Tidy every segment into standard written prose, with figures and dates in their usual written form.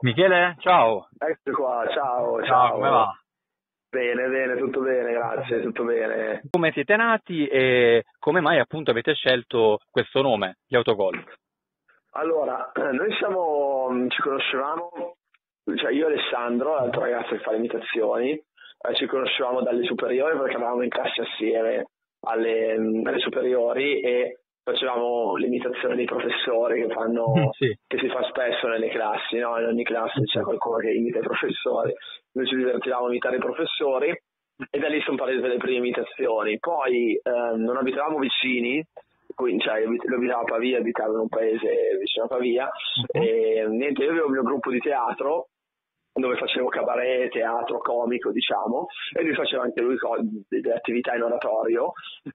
Michele, ciao. Ecco qua, ciao, Ciao, come ciao. va? Bene, bene, tutto bene, grazie, tutto bene. Come siete nati e come mai appunto avete scelto questo nome, gli Autogol? Allora, noi ci conoscevamo, cioè io e Alessandro, l'altro ragazzo che fa le imitazioni, ci conoscevamo dalle superiori perché eravamo in classe assieme alle superiori e facevamo l'imitazione dei professori Sì, che si fa spesso nelle classi, no? In ogni classe c'è qualcuno che imita i professori. Noi ci divertivamo a imitare i professori e da lì sono partite le prime imitazioni. Poi non abitavamo vicini, quindi cioè, io abitavo a Pavia, abitavo in un paese vicino a Pavia, e niente, io avevo il mio gruppo di teatro dove facevo cabaret, teatro, comico, diciamo, e lui faceva anche lui delle attività in oratorio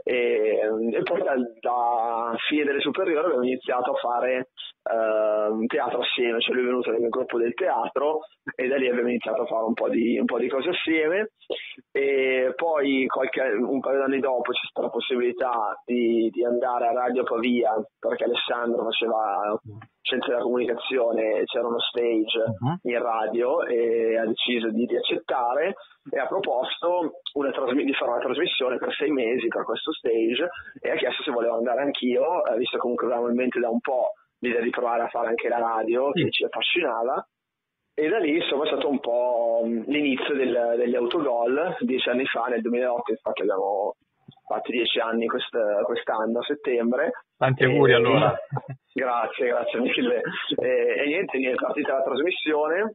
e poi da fine delle superiori abbiamo iniziato a fare un teatro assieme, cioè lui è venuto nel mio gruppo del teatro e da lì abbiamo iniziato a fare un po' di cose assieme e poi un paio d'anni dopo c'è stata la possibilità di andare a Radio Pavia perché Alessandro faceva scienze della comunicazione, c'era uno stage in radio e ha deciso di accettare e ha proposto di fare una trasmissione per 6 mesi per questo stage e ha chiesto se volevo andare anch'io, visto comunque avevamo in mente da un po' l'idea di provare a fare anche la radio che ci appassionava. E da lì insomma è stato un po' l'inizio degli autogol 10 anni fa, nel 2008, infatti abbiamo fatto 10 anni quest'anno a settembre. Tanti auguri allora. Grazie mille. E niente, è partita la trasmissione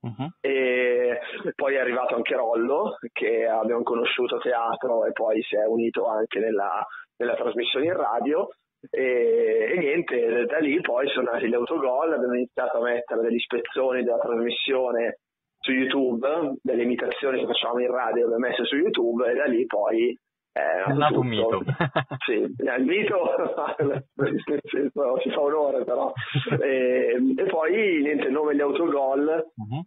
e poi è arrivato anche Rollo che abbiamo conosciuto a teatro e poi si è unito anche nella trasmissione in radio. E niente, da lì poi sono nati gli autogol, abbiamo iniziato a mettere degli spezzoni della trasmissione su YouTube, delle imitazioni che facevamo in radio, le abbiamo messe su YouTube e da lì poi È nato un mito. Sì, il mito si fa onore però. E poi niente, il nome gli autogol,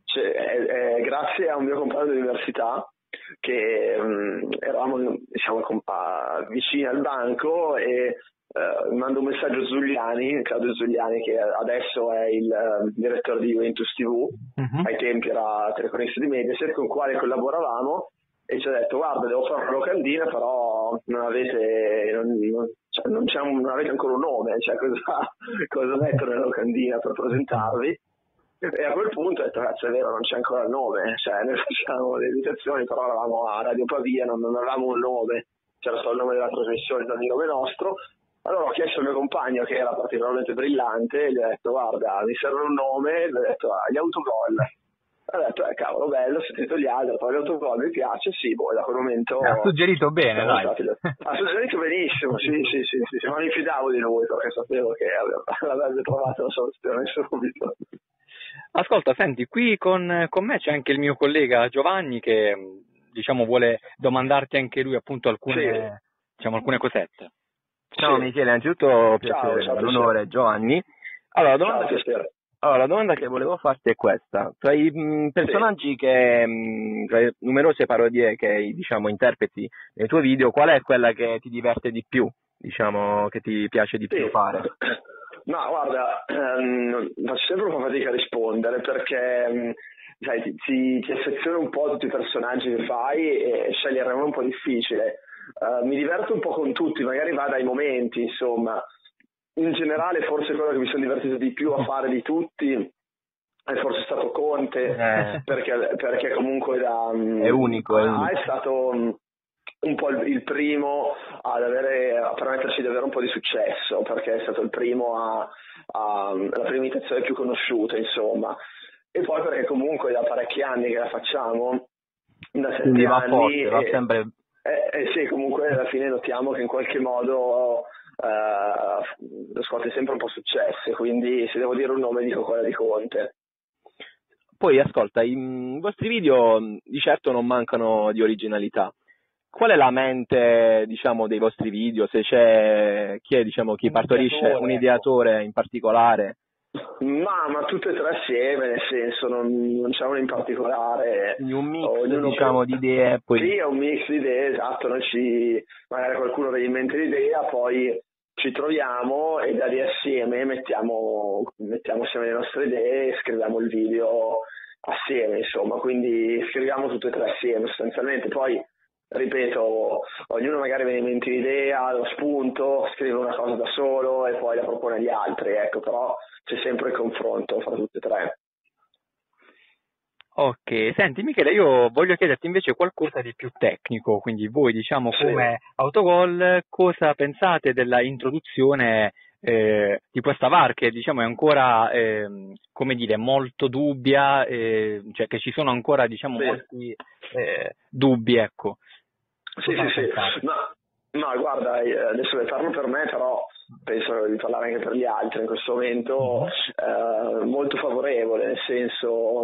grazie a un mio compagno di università che eravamo diciamo, vicini al banco e mi manda un messaggio Claudio Zuliani, che adesso è il direttore di Juventus TV, ai tempi era telecronista di Mediaset, con il quale collaboravamo, e ci ha detto guarda devo fare una locandina però non avete ancora un nome, cioè cosa mettere nella locandina per presentarvi. E a quel punto ho detto cazzo è vero, non c'è ancora il nome, cioè noi facciamo le invitazioni però eravamo a Radio Pavia, non avevamo un nome, c'era solo il nome della trasmissione, non il nome nostro. Allora ho chiesto al mio compagno che era particolarmente brillante e gli ho detto guarda mi serve un nome, gli ho detto gli autogol. Ho detto cavolo bello, ho sentito gli altri, poi gli autogol mi piace, sì, da quel momento Ha suggerito bene, dai. Ha suggerito benissimo, sì, ma mi fidavo di lui perché sapevo che avrebbe trovato la soluzione subito. Ascolta, senti, qui con me c'è anche il mio collega Giovanni che diciamo vuole domandarti anche lui appunto alcune cosette. Ciao Michele, innanzitutto piacere, ciao, l'onore Giovanni. Allora, la domanda che volevo farti è questa. Tra i personaggi tra le numerose parodie che diciamo interpreti nei tuoi video, qual è quella che ti diverte di più, diciamo, che ti piace di più fare? Ma guarda, faccio sempre un po' fatica a rispondere perché sai, ti affezioni un po' a tutti i personaggi che fai e scegliere uno è un po' difficile. Mi diverto un po' con tutti, magari va dai momenti, insomma. In generale forse quello che mi sono divertito di più a fare di tutti è forse stato Conte, perché comunque è unico. È stato un po' il primo a permetterci di avere un po' di successo, perché è stato il primo la prima imitazione più conosciuta, insomma. E poi perché comunque da parecchi anni che la facciamo, da 7 Quindi va anni, forte, va sempre. Sì, comunque alla fine notiamo che in qualche modo riscuote sempre un po' successo, quindi se devo dire un nome dico quella di Conte. Poi ascolta, i vostri video di certo non mancano di originalità. Qual è la mente, diciamo, dei vostri video? Se c'è chi partorisce un ideatore in particolare? Ma tutte e tre assieme, nel senso non c'è uno in particolare. Quindi un mix di idee. Sì, è un mix di idee, esatto, magari qualcuno viene in mente l'idea, poi ci troviamo e da lì assieme mettiamo assieme le nostre idee e scriviamo il video assieme, insomma, quindi scriviamo tutte e tre assieme sostanzialmente. Poi, ripeto, ognuno magari viene in mente l'idea, lo spunto, scrive una cosa da solo e poi la propone agli altri, ecco, però c'è sempre il confronto fra tutte e tre. Ok, senti Michele, io voglio chiederti invece qualcosa di più tecnico, quindi voi diciamo come Autogol cosa pensate della introduzione di questa VAR che diciamo è ancora come dire molto dubbia, cioè che ci sono ancora diciamo molti dubbi, ecco. Sì, ma guarda, adesso ne parlo per me, però penso di parlare anche per gli altri in questo momento, molto favorevole, nel senso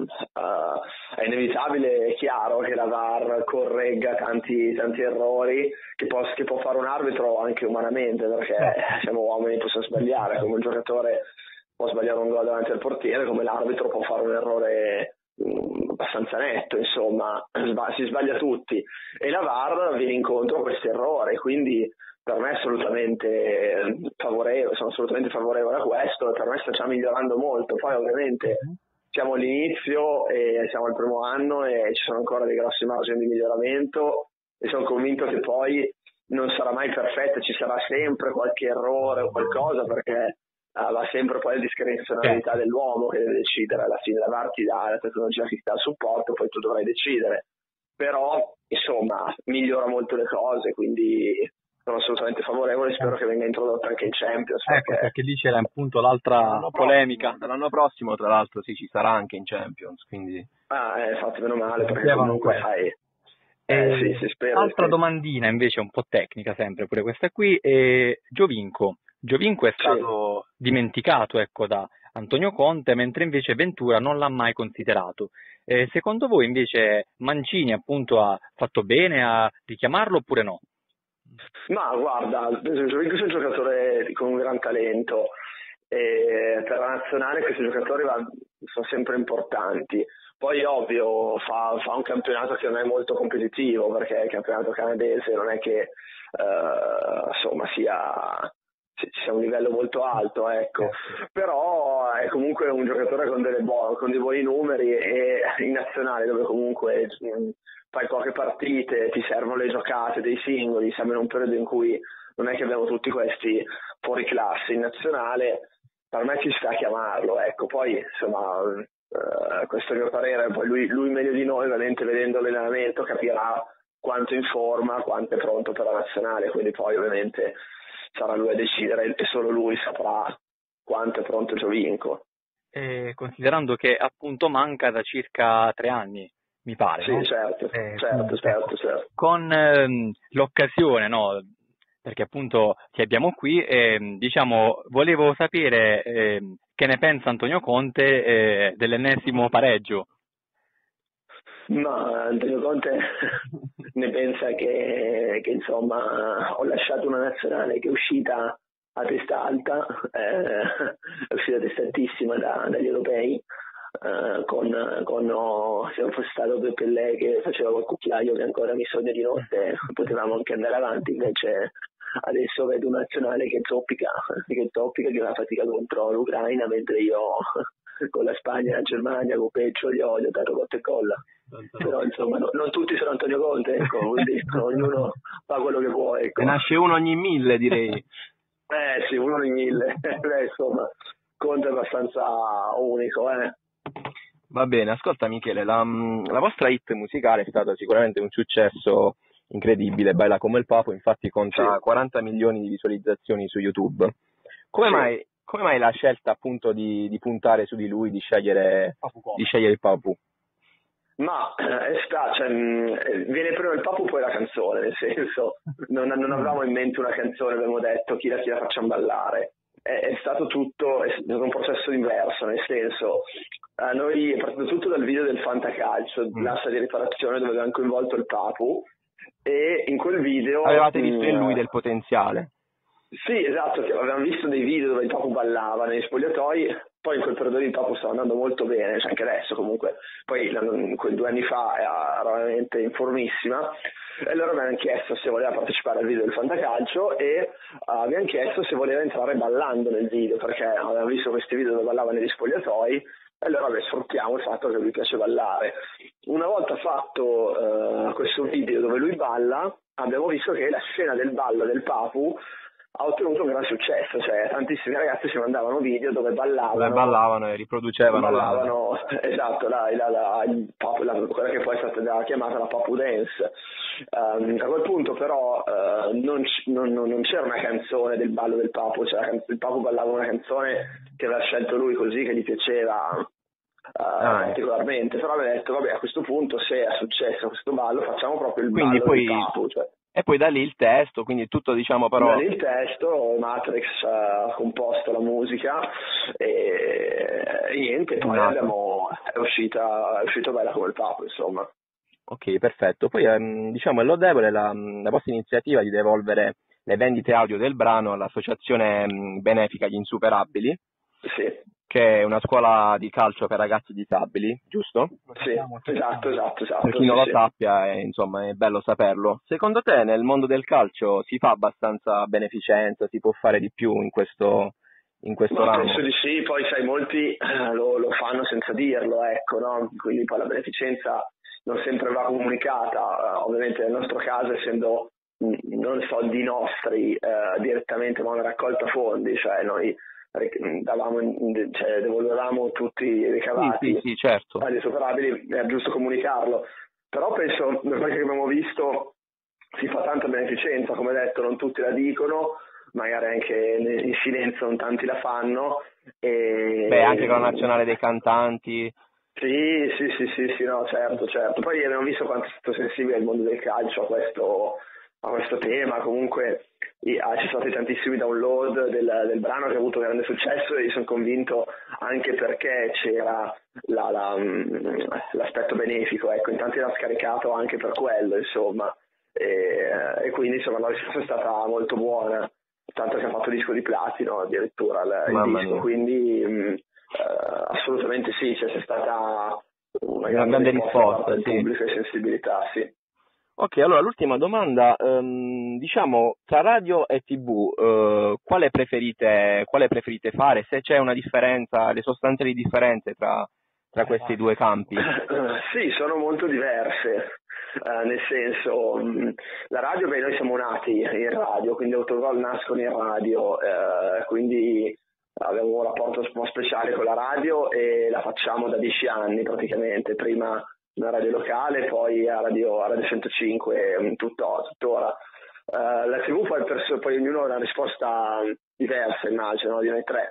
è inevitabile, è chiaro che la VAR corregga tanti errori che può fare un arbitro anche umanamente, perché siamo uomini, possiamo sbagliare, come un giocatore può sbagliare un gol davanti al portiere, come l'arbitro può fare un errore abbastanza netto, insomma, si sbaglia tutti e la VAR viene incontro a questi errori, quindi per me è assolutamente favorevole, sono assolutamente favorevole a questo e per me sta già migliorando molto. Poi ovviamente siamo all'inizio e siamo al primo anno e ci sono ancora dei grossi margini di miglioramento e sono convinto che poi non sarà mai perfetta, ci sarà sempre qualche errore o qualcosa, perché va sempre poi la discrezionalità dell'uomo che deve decidere. Alla fine la VAR ti dà la tecnologia che ti dà il supporto, poi tu dovrai decidere, però insomma migliora molto le cose, quindi sono assolutamente favorevole, spero che venga introdotta anche in Champions. Perché lì c'era appunto l'altra polemica. L'anno prossimo tra l'altro sì, ci sarà anche in Champions, quindi infatti meno male, perché comunque sai. Sì, spero. Altra domandina invece un po' tecnica sempre pure questa qui, Giovinco è stato dimenticato ecco da Antonio Conte, mentre invece Ventura non l'ha mai considerato. Secondo voi invece Mancini appunto ha fatto bene a richiamarlo oppure no? Ma guarda, Giovinco è un giocatore con un gran talento e per la nazionale questi giocatori sono sempre importanti. Poi ovvio fa un campionato che non è molto competitivo, perché il campionato canadese non è che insomma sia un livello molto alto, ecco. Però è comunque un giocatore con dei buoni numeri e in nazionale, dove comunque fai poche partite, ti servono le giocate dei singoli, siamo in un periodo in cui non è che abbiamo tutti questi fuori classe in nazionale, per me ci sta a chiamarlo, ecco. Poi insomma questo è il mio parere, poi lui meglio di noi ovviamente vedendo l'allenamento capirà quanto in forma, quanto è pronto per la nazionale, quindi poi ovviamente sarà lui a decidere e solo lui saprà quanto è pronto Giovinco. Considerando che appunto manca da circa 3 anni, mi pare. Sì, no? certo. Con l'occasione, no? Perché appunto ti abbiamo qui, diciamo, volevo sapere che ne pensa Antonio Conte dell'ennesimo pareggio. Ma Antonio Conte ne pensa che insomma ho lasciato una nazionale che è uscita a testa alta, è uscita a testa altissima dagli europei, se non fosse stato per Pellè che faceva quel cucchiaio che ancora mi sogna di notte, potevamo anche andare avanti. Invece adesso vedo una nazionale che zoppica, che va a fatica contro l'Ucraina, mentre io con la Spagna e la Germania, con Peccio, gli ho dato botte e colla. Però insomma non tutti sono Antonio Conte, ecco, quindi ognuno fa quello che può, ecco. E nasce uno ogni 1000, direi. Sì, uno ogni 1000. Insomma, Conte è abbastanza unico, Va bene, ascolta Michele, la vostra hit musicale è stata sicuramente un successo incredibile, Baila come il Papo, infatti conta 40 milioni di visualizzazioni su YouTube. Come mai la scelta appunto di puntare su di lui, di scegliere il Papu? Ma viene prima il Papu poi la canzone, nel senso non avevamo in mente una canzone, abbiamo detto chi la facciamo ballare. È stato un processo diverso, nel senso noi è partito tutto dal video del Fantacalcio, l'asta di riparazione dove avevamo coinvolto il Papu e in quel video avevate visto in lui del potenziale. Sì, esatto, avevamo visto dei video dove il Papu ballava negli spogliatoi, poi in quel periodo il Papu stava andando molto bene, anche adesso comunque, poi quei 2 anni fa era veramente in formissima E loro mi hanno chiesto se voleva partecipare al video del Fantacalcio e mi hanno chiesto se voleva entrare ballando nel video, perché avevamo visto questi video dove ballava negli spogliatoi e allora sfruttiamo il fatto che lui piace ballare. Una volta fatto questo video dove lui balla, abbiamo visto che la scena del ballo del Papu ha ottenuto un gran successo, cioè tantissimi ragazzi ci mandavano video dove ballavano e riproducevano. Esatto, quella che poi è stata chiamata la Papu Dance. A quel punto però non c'era una canzone del ballo del Papu, cioè il Papu ballava una canzone che aveva scelto lui così, che gli piaceva particolarmente, però aveva detto vabbè, a questo punto se è successo questo ballo facciamo proprio il ballo del Papu, cioè. E poi da lì il testo, quindi tutto diciamo però... Da lì il testo, Matrix ha composto la musica e niente, poi è uscito bella come il Papu, insomma. Ok, perfetto. Poi diciamo è lodevole la vostra iniziativa di devolvere le vendite audio del brano all'associazione benefica Gli Insuperabili. Sì. Che è una scuola di calcio per ragazzi disabili, giusto? Sì, esatto. Per chi non lo sappia, insomma, è bello saperlo. Secondo te nel mondo del calcio si fa abbastanza beneficenza, si può fare di più in questo ramo? Penso di sì, poi sai, molti lo fanno senza dirlo, ecco, no? Quindi poi la beneficenza non sempre va comunicata, ovviamente nel nostro caso essendo non soldi nostri direttamente ma una raccolta fondi, cioè noi devolvevamo tutti i ricavati sì, certo. agli Insuperabili, è giusto comunicarlo, però penso, per quello che abbiamo visto, si fa tanta beneficenza, come detto, non tutti la dicono, magari anche in silenzio non tanti la fanno. Anche con la nazionale dei cantanti. Sì, no, certo. Poi abbiamo visto quanto è stato sensibile il mondo del calcio a questo tema, comunque ci sono stati tantissimi download del brano che ha avuto grande successo e io sono convinto anche perché c'era l'aspetto benefico, ecco, in tanti l'ha scaricato anche per quello, insomma, e quindi insomma la risposta è stata molto buona, tanto che ha fatto disco di platino addirittura il disco, quindi assolutamente sì, c'è stata una grande risposta del pubblico e sensibilità, sì. Ok, allora l'ultima domanda, diciamo tra radio e TV, quale preferite fare? Se c'è una differenza, le sostanziali differenze tra questi due campi? Sì, sono molto diverse, nel senso, la radio, noi siamo nati in radio, quindi Autogol nascono in radio, quindi abbiamo un rapporto un po' speciale con la radio e la facciamo da 10 anni praticamente, prima una radio locale, poi a Radio 105 tuttora. La TV poi ognuno ha una risposta diversa, immagino, no? Di noi tre.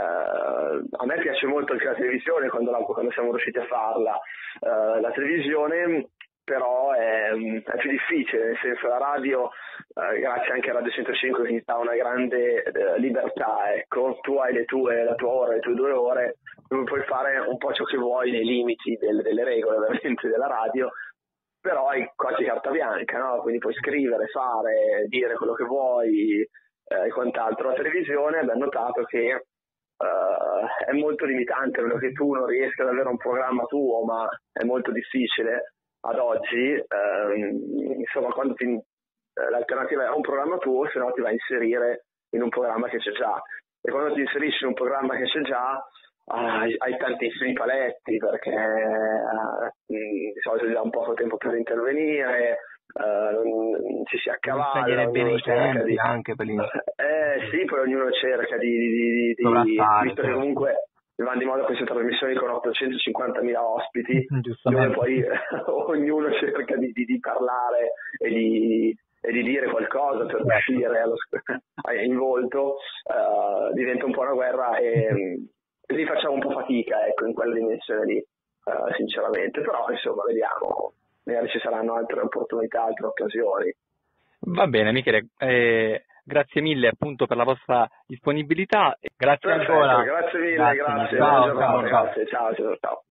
A me piace molto anche la televisione quando siamo riusciti a farla. La televisione però è più difficile, nel senso la radio, grazie anche a Radio 105 che ti dà una grande libertà, ecco, tu hai la tua ora, le tue 2 ore, dove puoi fare un po' ciò che vuoi nei limiti delle regole ovviamente della radio, però hai quasi carta bianca, no? Quindi puoi scrivere, fare, dire quello che vuoi e quant'altro. La televisione abbiamo notato che è molto limitante, quello che tu non riesca ad avere un programma tuo, ma è molto difficile ad oggi, insomma, quando l'alternativa è un programma tuo, se no ti vai a inserire in un programma che c'è già, e quando ti inserisci in un programma che c'è già hai tantissimi paletti, perché di solito ti dà un poco tempo per intervenire, ci si accavalla, bene i tempi anche per sì, poi ognuno cerca di visto che comunque vanno di moda queste trasmissioni con 850.000 ospiti, dove poi ognuno cerca di parlare e di dire qualcosa per uscire in volto, diventa un po' una guerra e lì facciamo un po' fatica, ecco, in quella dimensione lì, sinceramente, però insomma vediamo, magari ci saranno altre opportunità, altre occasioni. Va bene Michele, grazie mille appunto per la vostra disponibilità, grazie ancora. Grazie mille, grazie. Ciao. Ciao.